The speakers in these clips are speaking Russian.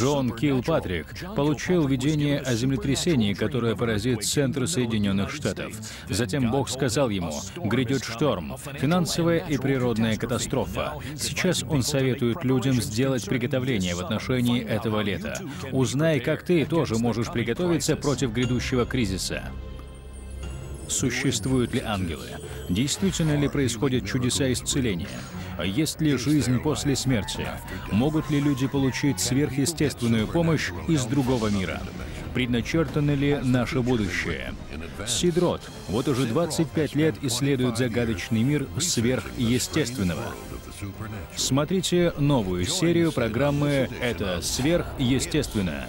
Джон Килпатрик получил видение о землетрясении, которое поразит центр Соединенных Штатов. Затем Бог сказал ему: «Грядет шторм, финансовая и природная катастрофа». Сейчас он советует людям сделать приготовление в отношении этого лета. Узнай, как ты тоже можешь приготовиться против грядущего кризиса. Существуют ли ангелы? Действительно ли происходят чудеса исцеления? Есть ли жизнь после смерти? Могут ли люди получить сверхъестественную помощь из другого мира? Предначертано ли наше будущее? Сид Рот вот уже 25 лет исследует загадочный мир сверхъестественного. Смотрите новую серию программы «Это сверхъестественно».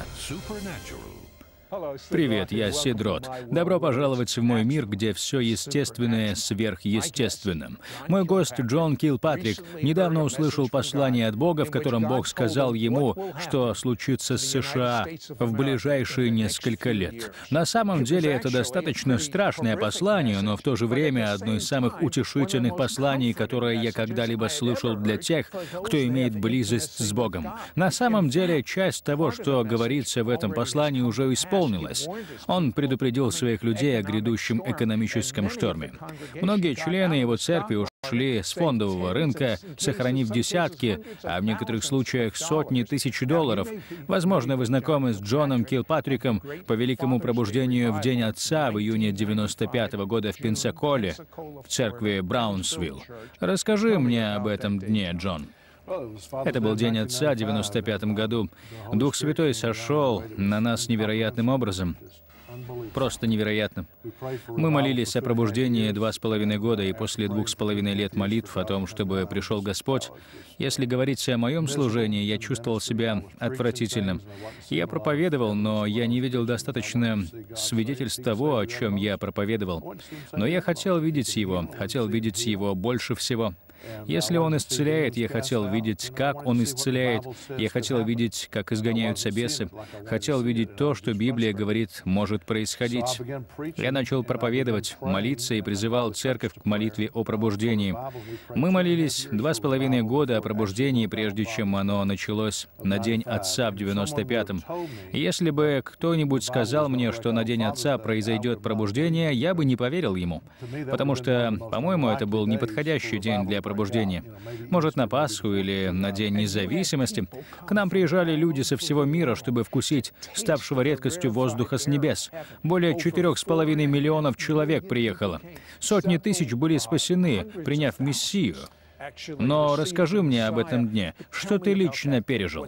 Привет, я Сид Рот. Добро пожаловать в мой мир, где все естественное сверхъестественным. Мой гость Джон Килпатрик недавно услышал послание от Бога, в котором Бог сказал ему, что случится с США в ближайшие несколько лет. На самом деле это достаточно страшное послание, но в то же время одно из самых утешительных посланий, которое я когда-либо слышал для тех, кто имеет близость с Богом. На самом деле часть того, что говорится в этом послании, уже исполнилась. Он предупредил своих людей о грядущем экономическом шторме. Многие члены его церкви ушли с фондового рынка, сохранив десятки, а в некоторых случаях сотни тысяч долларов. Возможно, вы знакомы с Джоном Килпатриком по великому пробуждению в День Отца в июне 1995 года в Пенсаколе, в церкви Браунсвилл. Расскажи мне об этом дне, Джон. Это был День Отца в 1995 году. Дух Святой сошел на нас невероятным образом. Просто невероятно. Мы молились о пробуждении 2,5 года, и после 2,5 лет молитв о том, чтобы пришел Господь, если говорить о моем служении, я чувствовал себя отвратительным. Я проповедовал, но я не видел достаточно свидетельств того, о чем я проповедовал. Но я хотел видеть его больше всего. Если Он исцеляет, я хотел видеть, как Он исцеляет. Я хотел видеть, как изгоняются бесы. Хотел видеть то, что Библия говорит, может происходить. Я начал проповедовать, молиться и призывал церковь к молитве о пробуждении. Мы молились 2,5 года о пробуждении, прежде чем оно началось на День Отца в 95-м. Если бы кто-нибудь сказал мне, что на День Отца произойдет пробуждение, я бы не поверил ему. Потому что, по-моему, это был неподходящий день для пробуждения. Может, на Пасху или на День независимости. К нам приезжали люди со всего мира, чтобы вкусить ставшего редкостью воздуха с небес. Более 4,5 миллионов человек приехало. Сотни тысяч были спасены, приняв Мессию. Но расскажи мне об этом дне. Что ты лично пережил?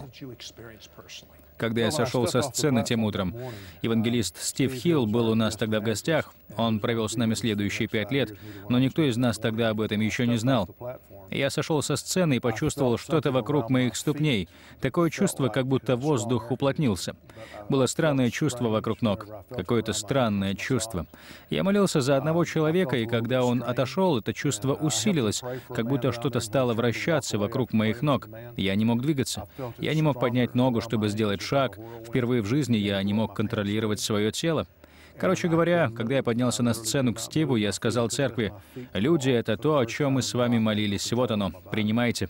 Когда я сошел со сцены тем утром, евангелист Стив Хилл был у нас тогда в гостях. Он провел с нами следующие 5 лет, но никто из нас тогда об этом еще не знал. Я сошел со сцены и почувствовал что-то вокруг моих ступней. Такое чувство, как будто воздух уплотнился. Было странное чувство вокруг ног. Какое-то странное чувство. Я молился за одного человека, и когда он отошел, это чувство усилилось, как будто что-то стало вращаться вокруг моих ног. Я не мог двигаться. Я не мог поднять ногу, чтобы сделать шаг. Впервые в жизни я не мог контролировать свое тело. Короче говоря, когда я поднялся на сцену к Стиву, я сказал церкви: «Люди — это то, о чем мы с вами молились. Вот оно, принимайте».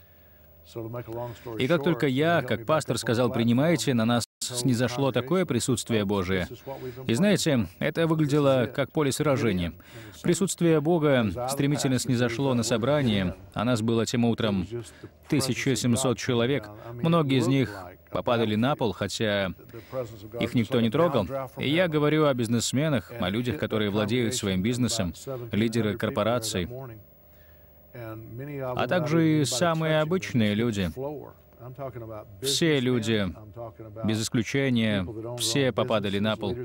И как только я, как пастор, сказал «принимайте», на нас снизошло такое присутствие Божие. И знаете, это выглядело как поле сражения. Присутствие Бога стремительно снизошло на собрание, а нас было тем утром 1700 человек. Многие из них попадали на пол, хотя их никто не трогал. И я говорю о бизнесменах, о людях, которые владеют своим бизнесом, лидеры корпораций, а также и самые обычные люди. Все люди, без исключения, все попадали на пол.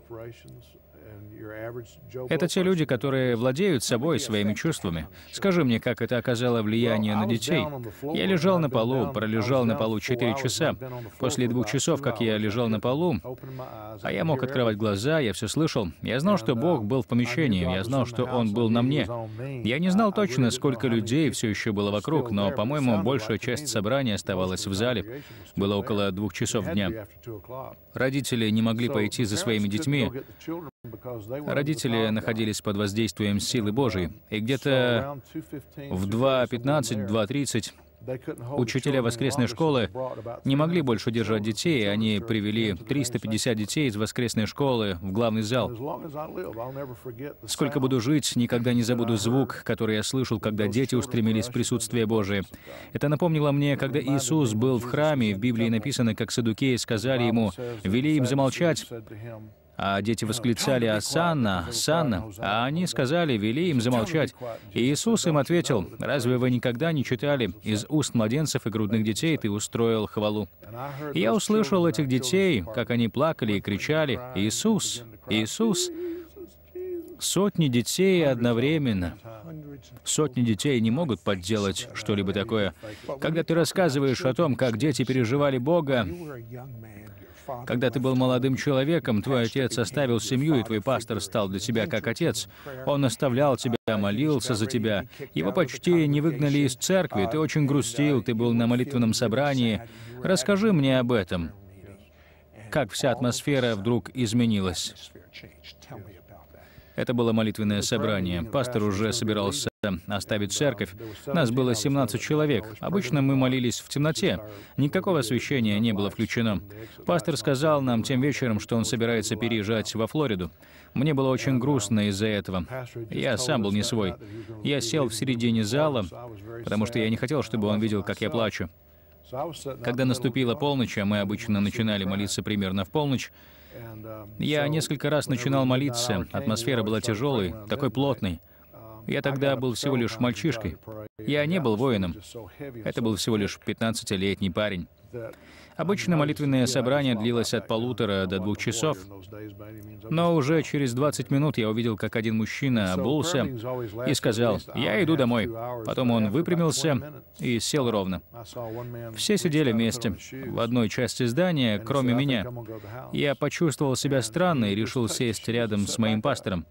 Это те люди, которые владеют собой, своими чувствами. Скажи мне, как это оказало влияние на детей? Я лежал на полу, пролежал на полу 4 часа. После 2 часов, как я лежал на полу, а я мог открывать глаза, я все слышал. Я знал, что Бог был в помещении, я знал, что Он был на мне. Я не знал точно, сколько людей все еще было вокруг, но, по-моему, большая часть собрания оставалась в зале. Было около 2 часов дня. Родители не могли пойти за своими детьми. Родители находились под воздействием силы Божией, и где-то в 2:15, 2:30 Учителя воскресной школы не могли больше держать детей, и они привели 350 детей из воскресной школы в главный зал. Сколько буду жить, никогда не забуду звук, который я слышал, когда дети устремились в присутствие Божие. Это напомнило мне, когда Иисус был в храме, и в Библии написано, как саддукеи сказали ему, «Вели им замолчать». А дети восклицали «Осанна! Осанна!», а они сказали «Вели им замолчать». И Иисус им ответил: «Разве вы никогда не читали: из уст младенцев и грудных детей ты устроил хвалу?» И я услышал этих детей, как они плакали и кричали: «Иисус! Иисус!» Сотни детей одновременно. Сотни детей не могут подделать что-либо такое. Когда ты рассказываешь о том, как дети переживали Бога, когда ты был молодым человеком, твой отец оставил семью, и твой пастор стал для тебя как отец. Он наставлял тебя, молился за тебя. Его почти не выгнали из церкви, ты очень грустил, ты был на молитвенном собрании. Расскажи мне об этом. Как вся атмосфера вдруг изменилась? Это было молитвенное собрание. Пастор уже собирался оставить церковь. Нас было 17 человек. Обычно мы молились в темноте. Никакого освещения не было включено. Пастор сказал нам тем вечером, что он собирается переезжать во Флориду. Мне было очень грустно из-за этого. Я сам был не свой. Я сел в середине зала, потому что я не хотел, чтобы он видел, как я плачу. Когда наступила полночь, а мы обычно начинали молиться примерно в полночь, я несколько раз начинал молиться, атмосфера была тяжелой, такой плотной. Я тогда был всего лишь мальчишкой. Я не был воином. Это был всего лишь 15-летний парень. Обычно молитвенное собрание длилось от 1,5 до 2 часов. Но уже через 20 минут я увидел, как один мужчина обулся и сказал: «Я иду домой». Потом он выпрямился и сел ровно. Все сидели вместе в одной части здания, кроме меня. Я почувствовал себя странно и решил сесть рядом с моим пастором.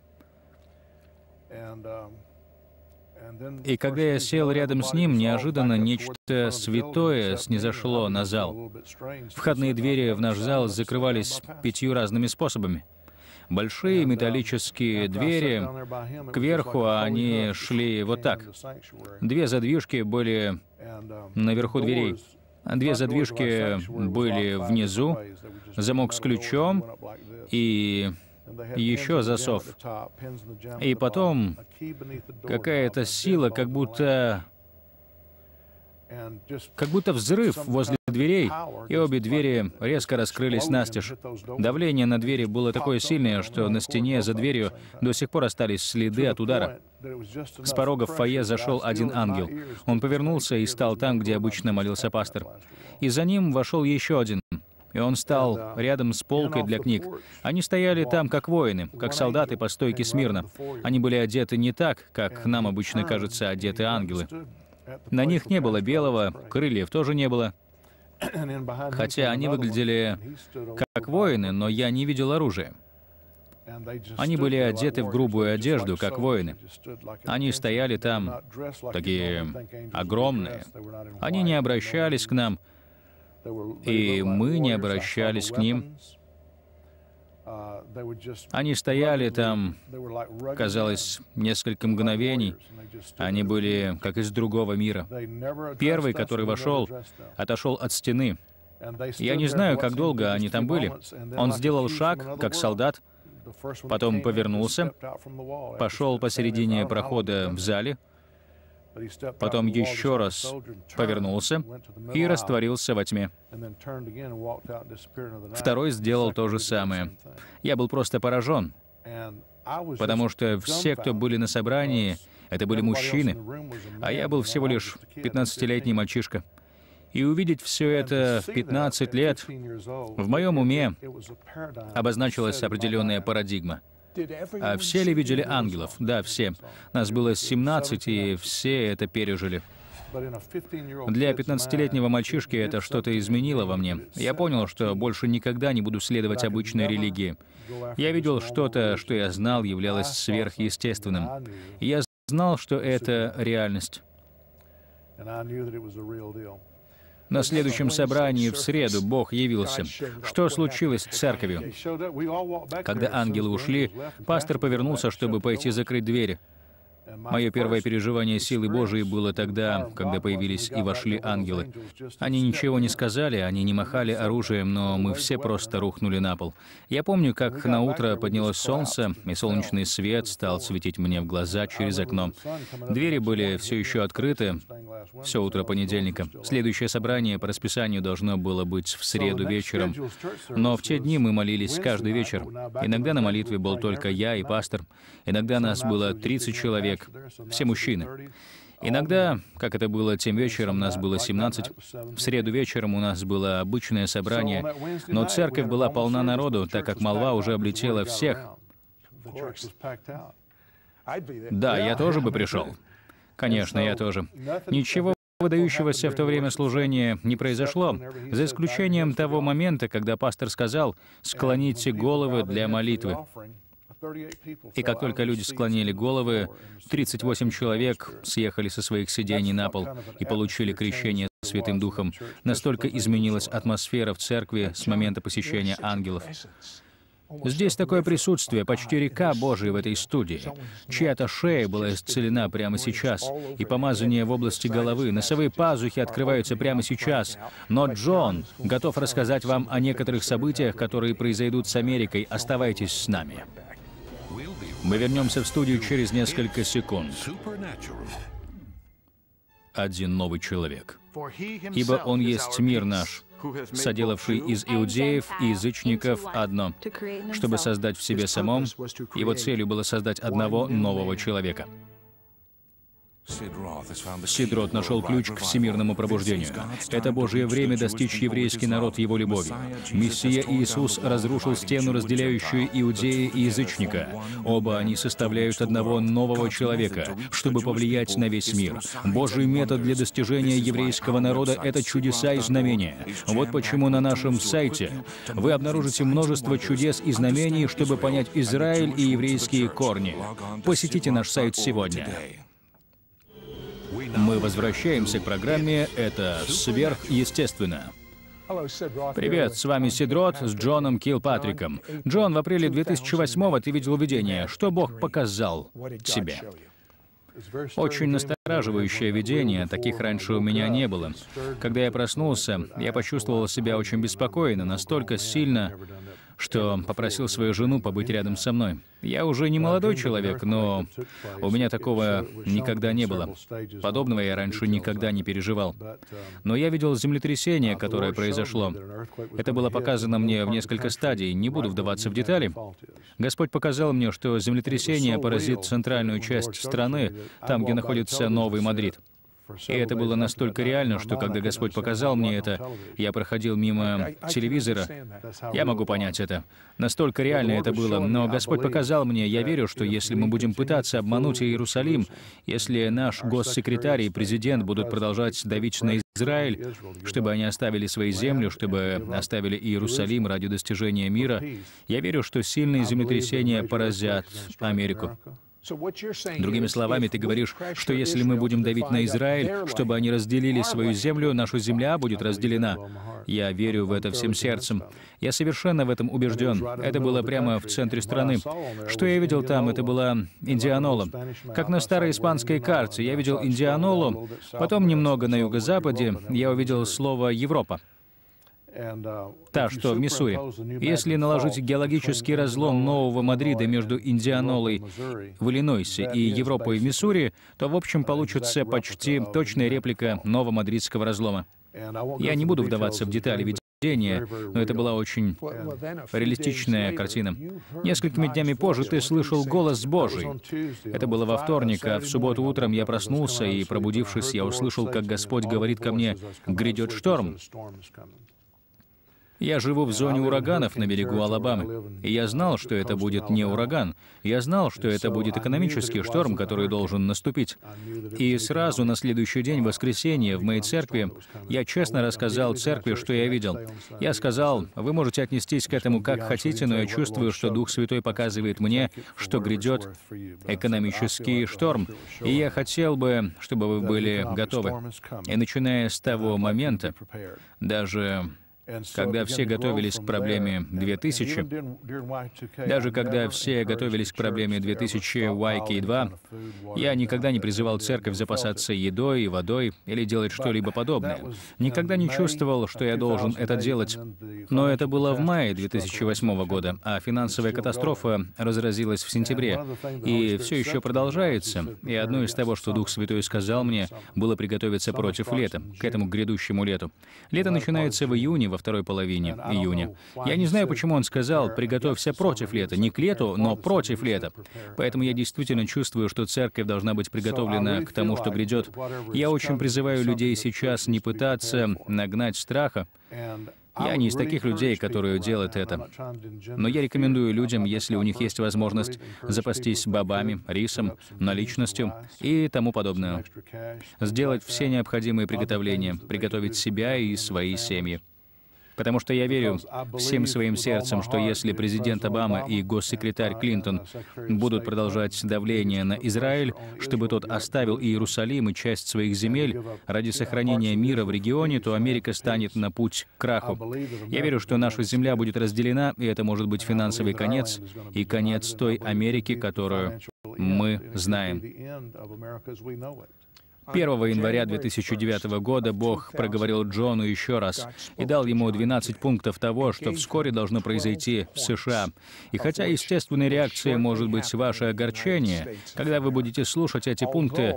И когда я сел рядом с ним, неожиданно нечто святое снизошло на зал. Входные двери в наш зал закрывались 5 разными способами. Большие металлические двери, кверху они шли вот так. 2 задвижки были наверху дверей. 2 задвижки были внизу, замок с ключом и еще засов. И потом какая-то сила, как будто взрыв возле дверей, и обе двери резко раскрылись настежь. Давление на двери было такое сильное, что на стене за дверью до сих пор остались следы от удара. С порога в фойе зашел один ангел. Он повернулся и стал там, где обычно молился пастор. И за ним вошел еще один. И он стал рядом с полкой для книг. Они стояли там как воины, как солдаты по стойке смирно. Они были одеты не так, как нам обычно кажется одеты ангелы. На них не было белого, крыльев тоже не было. Хотя они выглядели как воины, но я не видел оружия. Они были одеты в грубую одежду, как воины. Они стояли там, такие огромные. Они не обращались к нам, и мы не обращались к ним. Они стояли там, казалось, несколько мгновений. Они были как из другого мира. Первый, который вошел, отошел от стены. Я не знаю, как долго они там были. Он сделал шаг, как солдат, потом повернулся, пошел посередине прохода в зале, потом еще раз повернулся и растворился во тьме. Второй сделал то же самое. Я был просто поражен, потому что все, кто были на собрании, это были мужчины, а я был всего лишь 15-летний мальчишка. И увидеть все это в 15 лет, в моем уме обозначилась определенная парадигма. А все ли видели ангелов? Да, все. Нас было 17, и все это пережили. Для 15-летнего мальчишки это что-то изменило во мне. Я понял, что больше никогда не буду следовать обычной религии. Я видел что-то, что я знал, являлось сверхъестественным. Я знал, что это реальность. На следующем собрании в среду Бог явился. Что случилось с церковью? Когда ангелы ушли, пастор повернулся, чтобы пойти закрыть двери. Мое первое переживание силы Божией было тогда, когда появились и вошли ангелы. Они ничего не сказали, они не махали оружием, но мы все просто рухнули на пол. Я помню, как на утро поднялось солнце, и солнечный свет стал светить мне в глаза через окно. Двери были все еще открыты, все утро понедельника. Следующее собрание по расписанию должно было быть в среду вечером, но в те дни мы молились каждый вечер. Иногда на молитве был только я и пастор, иногда нас было 30 человек, все мужчины. Иногда, как это было тем вечером, нас было 17. В среду вечером у нас было обычное собрание, но церковь была полна народу, так как молва уже облетела всех. Да, я тоже бы пришел. Конечно, я тоже. Ничего выдающегося в то время служения не произошло, за исключением того момента, когда пастор сказал: «Склоните головы для молитвы». И как только люди склонили головы, 38 человек съехали со своих сидений на пол и получили крещение Святым Духом. Настолько изменилась атмосфера в церкви с момента посещения ангелов. Здесь такое присутствие, почти река Божия в этой студии. Чья-то шея была исцелена прямо сейчас, и помазание в области головы, носовые пазухи открываются прямо сейчас. Но Джон готов рассказать вам о некоторых событиях, которые произойдут с Америкой. Оставайтесь с нами. Мы вернемся в студию через несколько секунд. Один новый человек. Ибо Он есть мир наш, соделавший из иудеев и язычников одно, чтобы создать в себе самом. Его целью было создать одного нового человека. Сидрот нашел ключ к всемирному пробуждению. Это Божье время достичь еврейский народ его любовью. Мессия Иисус разрушил стену, разделяющую иудея и язычника. Оба они составляют одного нового человека, чтобы повлиять на весь мир. Божий метод для достижения еврейского народа — это чудеса и знамения. Вот почему на нашем сайте вы обнаружите множество чудес и знамений, чтобы понять Израиль и еврейские корни. Посетите наш сайт сегодня. Мы возвращаемся к программе «Это сверхъестественно». Привет, с вами Сидрот с Джоном Килпатриком. Джон, в апреле 2008-го ты видел видение. Что Бог показал тебе? Очень настораживающее видение, таких раньше у меня не было. Когда я проснулся, я почувствовал себя очень беспокойно, настолько сильно, что попросил свою жену побыть рядом со мной. Я уже не молодой человек, но у меня такого никогда не было. Подобного я раньше никогда не переживал. Но я видел землетрясение, которое произошло. Это было показано мне в несколько стадий, не буду вдаваться в детали. Господь показал мне, что землетрясение поразит центральную часть страны, там, где находится Новый Мадрид. И это было настолько реально, что когда Господь показал мне это, я проходил мимо телевизора. Я могу понять это. Настолько реально это было. Но Господь показал мне, я верю, что если мы будем пытаться обмануть Иерусалим, если наш госсекретарь и президент будут продолжать давить на Израиль, чтобы они оставили свои земли, чтобы оставили Иерусалим ради достижения мира, я верю, что сильные землетрясения поразят Америку. Другими словами, ты говоришь, что если мы будем давить на Израиль, чтобы они разделили свою землю, наша земля будет разделена. Я верю в это всем сердцем. Я совершенно в этом убежден. Это было прямо в центре страны. Что я видел там? Это была Индианола. Как на старой испанской карте. Я видел Индианолу, потом немного на юго-западе я увидел слово «Европа». Та, что в Миссури. Если наложить геологический разлом Нового Мадрида между Индианолой в Иллинойсе и Европой в Миссури, то в общем получится почти точная реплика Новомадридского разлома. Я не буду вдаваться в детали видения, но это была очень реалистичная картина. Несколькими днями позже ты слышал голос Божий. Это было во вторник, а в субботу утром я проснулся, и, пробудившись, я услышал, как Господь говорит ко мне: «Грядет шторм». Я живу в зоне ураганов на берегу Алабамы, и я знал, что это будет не ураган. Я знал, что это будет экономический шторм, который должен наступить. И сразу на следующий день, в воскресенье, в моей церкви, я честно рассказал церкви, что я видел. Я сказал: вы можете отнестись к этому как хотите, но я чувствую, что Дух Святой показывает мне, что грядет экономический шторм. И я хотел бы, чтобы вы были готовы. И начиная с того момента, даже Когда все готовились к проблеме 2000, даже когда все готовились к проблеме 2000 YK2, я никогда не призывал церковь запасаться едой и водой или делать что-либо подобное. Никогда не чувствовал, что я должен это делать. Но это было в мае 2008 года, а финансовая катастрофа разразилась в сентябре. И все еще продолжается. И одно из того, что Дух Святой сказал мне, было приготовиться против лета, к этому грядущему лету. Лето начинается в июне, во второй половине июня. Я не знаю, почему он сказал «приготовься против лета». Не к лету, но против лета. Поэтому я действительно чувствую, что церковь должна быть приготовлена к тому, что грядет. Я очень призываю людей сейчас не пытаться нагнать страха. Я не из таких людей, которые делают это. Но я рекомендую людям, если у них есть возможность, запастись бобами, рисом, наличностью и тому подобное. Сделать все необходимые приготовления, приготовить себя и свои семьи. Потому что я верю всем своим сердцем, что если президент Обама и госсекретарь Клинтон будут продолжать давление на Израиль, чтобы тот оставил Иерусалим и часть своих земель ради сохранения мира в регионе, то Америка станет на путь к краху. Я верю, что наша земля будет разделена, и это может быть финансовый конец и конец той Америки, которую мы знаем. 1 января 2009 года Бог проговорил Джону еще раз и дал ему 12 пунктов того, что вскоре должно произойти в США. И хотя естественной реакцией может быть ваше огорчение, когда вы будете слушать эти пункты,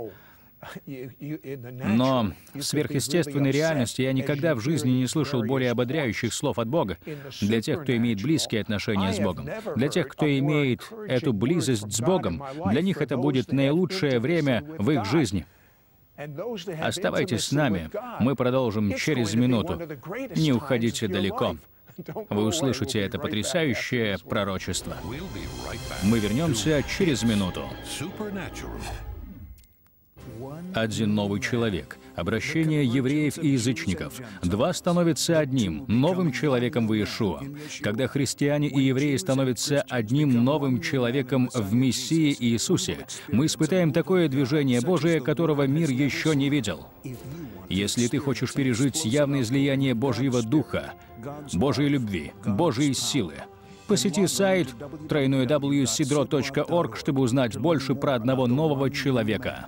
но в сверхъестественной реальности я никогда в жизни не слышал более ободряющих слов от Бога. Для тех, кто имеет близкие отношения с Богом, для тех, кто имеет эту близость с Богом, для них это будет наилучшее время в их жизни. Оставайтесь с нами. Мы продолжим через минуту. Не уходите далеко. Вы услышите это потрясающее пророчество. Мы вернемся через минуту. Один новый человек. Обращение евреев и язычников. Два становятся одним, новым человеком в Иешуа. Когда христиане и евреи становятся одним новым человеком в Мессии Иисусе, мы испытаем такое движение Божие, которого мир еще не видел. Если ты хочешь пережить явное излияние Божьего Духа, Божьей любви, Божьей силы, посети сайт www.sidro.org, чтобы узнать больше про одного нового человека.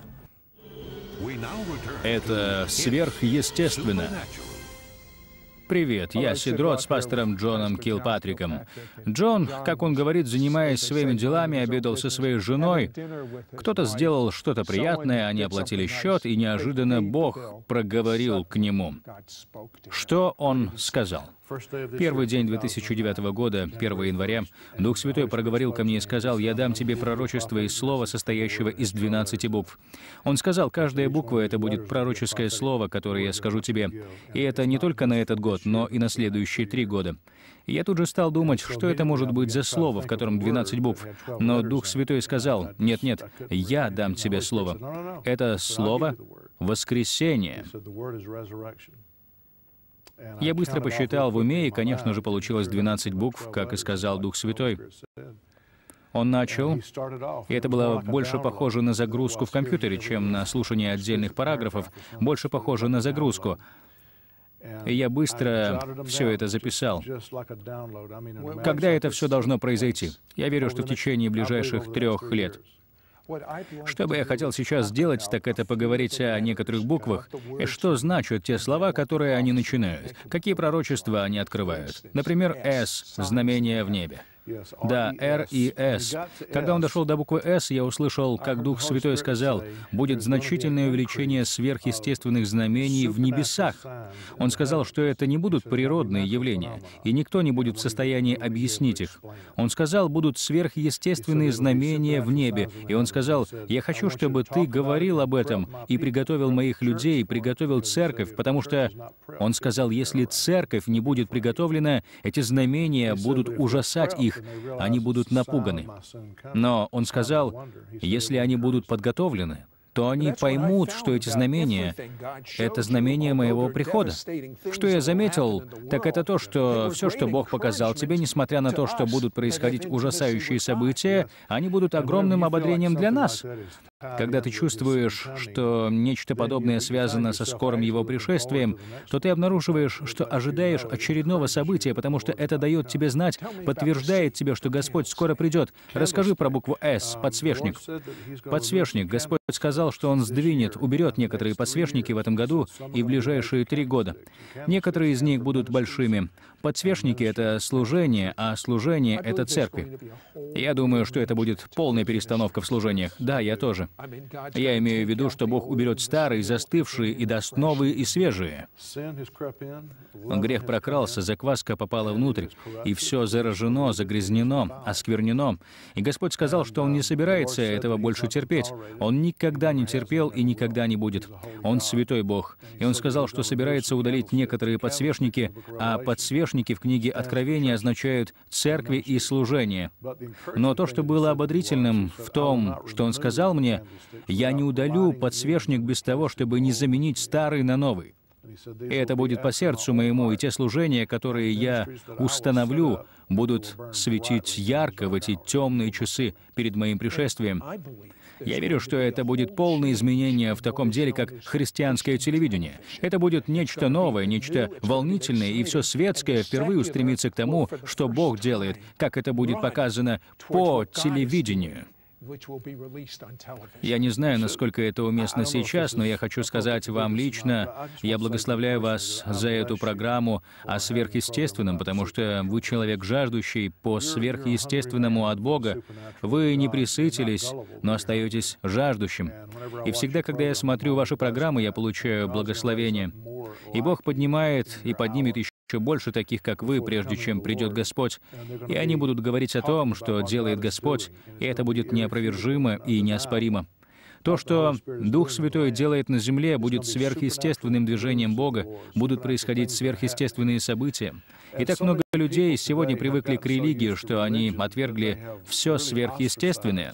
Это сверхъестественно. Привет, я Сидрот с пастором Джоном Килпатриком. Джон, как он говорит, занимаясь своими делами, обедал со своей женой. Кто-то сделал что-то приятное, они оплатили счет, и неожиданно Бог проговорил к нему. Что он сказал? Первый день 2009 года, 1 января, Дух Святой проговорил ко мне и сказал: «Я дам тебе пророчество из слова, состоящего из 12 букв». Он сказал, каждая буква — это будет пророческое слово, которое я скажу тебе. И это не только на этот год, но и на следующие 3 года. И я тут же стал думать, что это может быть за слово, в котором 12 букв. Но Дух Святой сказал: «Нет, я дам тебе слово». Это слово «воскресение». Я быстро посчитал в уме, и, конечно же, получилось 12 букв, как и сказал Дух Святой. Он начал, и это было больше похоже на загрузку в компьютере, чем на слушание отдельных параграфов, больше похоже на загрузку. И я быстро все это записал. Когда это все должно произойти? Я верю, что в течение ближайших 3 лет. Что бы я хотел сейчас сделать, так это поговорить о некоторых буквах, и что значат те слова, которые они начинают, какие пророчества они открывают. Например, «С» — знамение в небе. Да, «Р» и «С». Когда он дошел до буквы «С», я услышал, как Дух Святой сказал, будет значительное увеличение сверхъестественных знамений в небесах. Он сказал, что это не будут природные явления, и никто не будет в состоянии объяснить их. Он сказал, будут сверхъестественные знамения в небе. И он сказал, я хочу, чтобы ты говорил об этом и приготовил моих людей, приготовил церковь, потому что, он сказал, если церковь не будет приготовлена, эти знамения будут ужасать их, они будут напуганы. Но он сказал, если они будут подготовлены, то они поймут, что эти знамения — это знамения моего прихода. Что я заметил, так это то, что все, что Бог показал тебе, несмотря на то, что будут происходить ужасающие события, они будут огромным ободрением для нас. Когда ты чувствуешь, что нечто подобное связано со скорым его пришествием, то ты обнаруживаешь, что ожидаешь очередного события, потому что это дает тебе знать, подтверждает тебе, что Господь скоро придет. Расскажи про букву «С» — подсвечник. Подсвечник. Господь сказал, что Он сдвинет, уберет некоторые подсвечники в этом году и в ближайшие 3 года. Некоторые из них будут большими. Подсвечники — это служение, а служение — это церкви. Я думаю, что это будет полная перестановка в служениях. Да, я тоже. Я имею в виду, что Бог уберет старые, застывшие и даст новые и свежие. Грех прокрался, закваска попала внутрь, и все заражено, загрязнено, осквернено. И Господь сказал, что Он не собирается этого больше терпеть. Он никогда не терпел и никогда не будет. Он святой Бог. И Он сказал, что собирается удалить некоторые подсвечники, а подсвечники в книге Откровения означают «церкви» и «служение». Но то, что было ободрительным в том, что Он сказал мне, «Я не удалю подсвечник без того, чтобы не заменить старый на новый». И это будет по сердцу моему, и те служения, которые я установлю, будут светить ярко в эти темные часы перед моим пришествием. Я верю, что это будет полное изменение в таком деле, как христианское телевидение. Это будет нечто новое, нечто волнительное, и все светское впервые устремится к тому, что Бог делает, как это будет показано по телевидению. Я не знаю, насколько это уместно сейчас, но я хочу сказать вам лично, я благословляю вас за эту программу о сверхъестественном, потому что вы человек жаждущий по сверхъестественному от Бога. Вы не пресытились, но остаетесь жаждущим. И всегда, когда я смотрю ваши программы, я получаю благословение. И Бог поднимает и поднимет еще больше таких, как вы, прежде чем придет Господь. И они будут говорить о том, что делает Господь, и это будет неопровержимо и неоспоримо. То, что Дух Святой делает на земле, будет сверхъестественным движением Бога, будут происходить сверхъестественные события. И так много людей сегодня привыкли к религии, что они отвергли все сверхъестественное.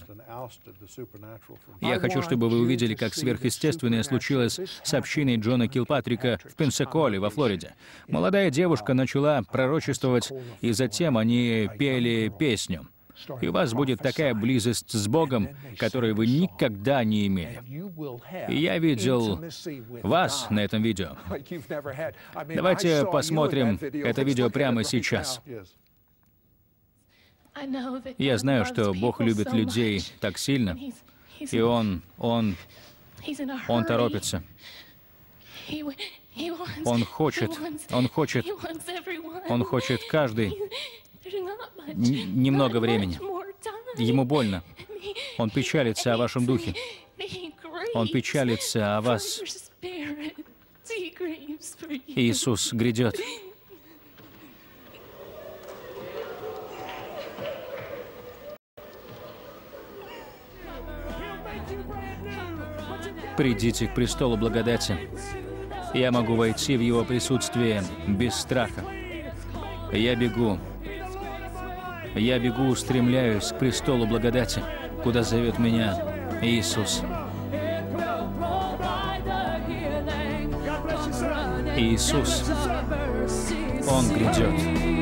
Я хочу, чтобы вы увидели, как сверхъестественное случилось с общиной Джона Килпатрика в Пенсаколе, во Флориде. Молодая девушка начала пророчествовать, и затем они пели песню. И у вас будет такая близость с Богом, которой вы никогда не имели. И я видел вас на этом видео. Давайте посмотрим это видео прямо сейчас. Я знаю, что Бог любит людей так сильно, и Он торопится. Он хочет каждый. Немного времени. Ему больно. Он печалится о вашем духе. Он печалится о вас. Иисус грядет. Придите к престолу благодати. Я могу войти в Его присутствие без страха. Я бегу, устремляюсь к престолу благодати, куда зовет меня Иисус. Иисус, Он грядет.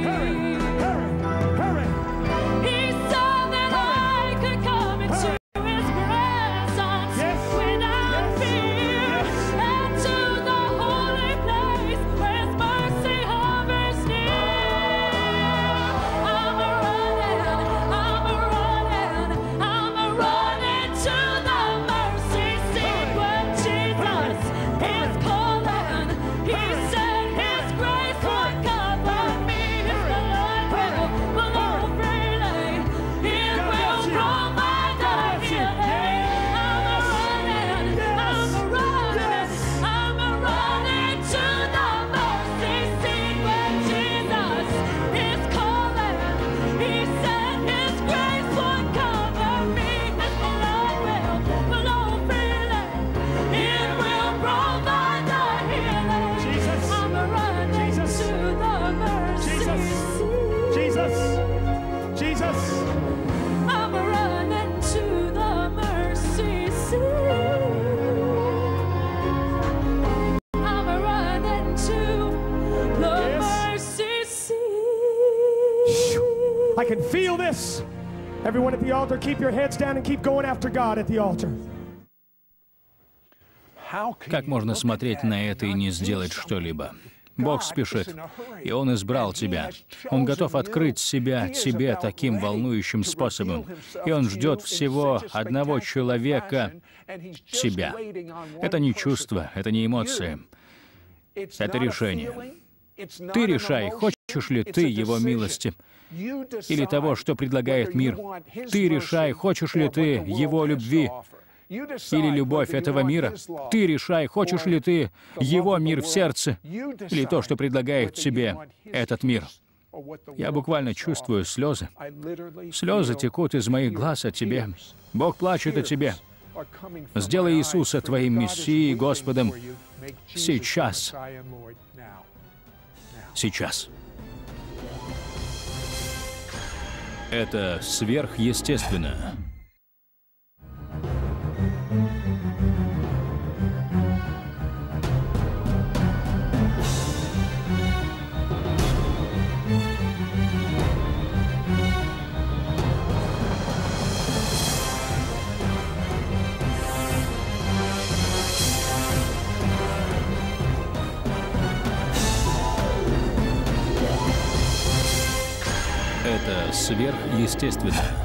I can feel this. Everyone at the altar, keep your heads down and keep going after God at the altar. Как можно смотреть на это и не сделать что-либо? Бог спешит, и Он избрал тебя. Он готов открыть себя тебе таким волнующим способом. И Он ждет всего одного человека, тебя. Это не чувство, это не эмоции, это решение. Ты решай, хочешь ли ты Его милости или того, что предлагает мир. Ты решай, хочешь ли ты Его любви или любовь этого мира. Ты решай, хочешь ли ты Его мир в сердце или то, что предлагает тебе этот мир. Я буквально чувствую слезы. Слезы текут из моих глаз о тебе. Бог плачет о тебе. Сделай Иисуса твоим Мессией и Господом сейчас. Сейчас. Это сверхъестественно. Это сверхъестественно.